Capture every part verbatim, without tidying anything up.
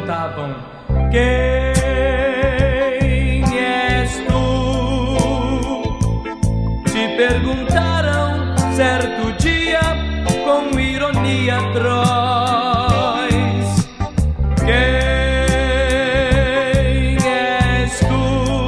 perguntavam: quem és tu? Te perguntaram certo dia com ironia atroz: quem és tu?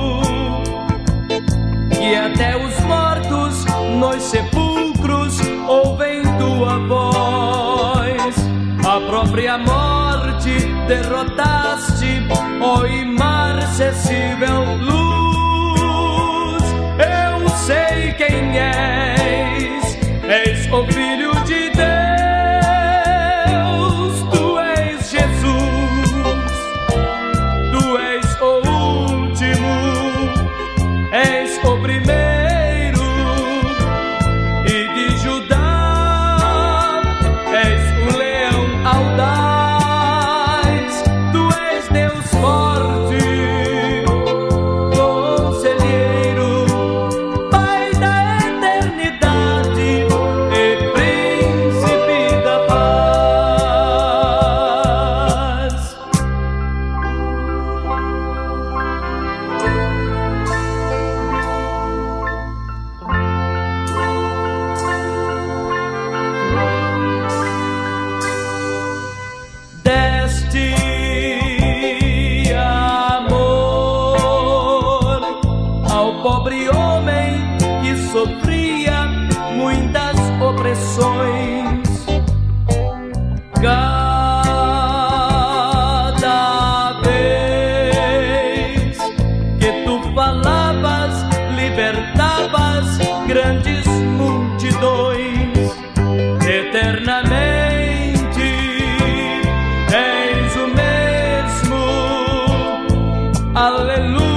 E até os mortos nos sepulcros ouvem tua voz. A própria morte derrotaste, ó imarcessível luz. Eu sei quem és, és o Filho de Deus. Tu és Jesus, tu és o último, és o primeiro, e de Judá és o leão audaz. Tu és Deus forte, conselheiro, Pai da eternidade e príncipe da paz. Deste amor ao pobre homem que sofria muitas opressões. Cada vez que tu falavas, libertavas grandes multidões. Eternamente és o mesmo. Aleluia.